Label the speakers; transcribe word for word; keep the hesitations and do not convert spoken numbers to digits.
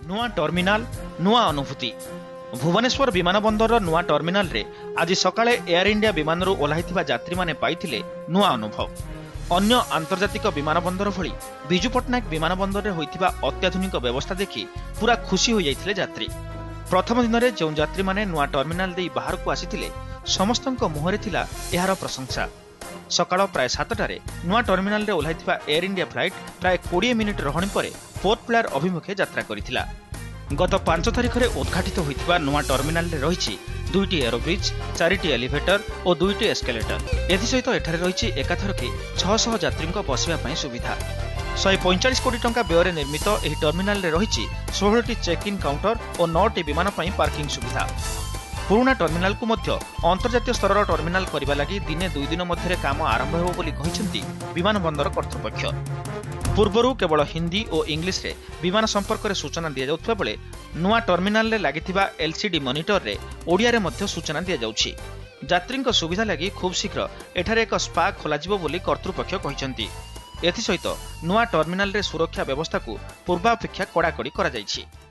Speaker 1: नुआ टर्मिनाल नुआ अनुभूति भुवनेश्वर विमानबंदर नुआ टर्मिनाल रे आज सकाळे एयर इंडिया विमानरू ओह्लाइथिबा यात्री माने पाइथिले नुआ अनुभव। अन्य आंतर्जातिक विमानबंदर भली बिजु पट्टनायक विमानबंदर रे होइथिबा अत्याधुनिक व्यवस्था देखि पूरा खुशी हो जाइथिले यात्री। प्रथम दिन रे जो यात्री माने नुआ टर्मिनाल देई बाहर को आसीथिले समस्तक मुहरे थिला एहार प्रशंसा। सकाळ प्राय सातटारे नुआ टर्मिनाल रे ओह्लाइथिबा एयर इंडिया फ्लाइट प्राय बीस मिनिट रहणी परे पोर्ट ब्लेयर अभिमुखे यात्रा करिथिला। गत पांच तारिख में उद्घाटित होइथिबा नुआ टर्मिनाल रे रहिछि दुईटी एरोब्रिज, चारिटी एलिवेटर और दुईटी एस्केलेटर। एथिसहित एठारे रहिछि एकाथरके छह सौ यात्री बसिबा पई सुविधा। एक सौ पैंतालीस कोटी टंका व्यय निर्मित एही टर्मिनाल रे रहिछि सोलह टी चेक इन काउंटर और नौ टी विमान पई पार्किंग सुविधा। पुराना टर्मिनाल को मध्य अंतर्जातीय स्तर टर्मिनाल करबा लागि दिने दुई दिन मध्य काम आरंभ हेबो बोली कहिसेंती विमान बंदर कर्तृपक्ष। पूर्वरु केवल हिंदी और इंग्लिश रे विमान संपर्क रे सूचना दिया जाउथबा बेले नुआ टर्मिनाल रे लागिथिबा एलसीडी मॉनिटर रे ओडिया रे मध्य सूचना दिया जाउछि। यात्रीक सुविधा लागि खूब शीघ्र एठारे एक स्पा खोला जिवो बोली कर्तृपक्ष कहिसेंती। एथि सहित नुआ टर्मिनाल रे सुरक्षा व्यवस्था को पूर्वापेक्षा कड़ाकड़ी करा जाइछि।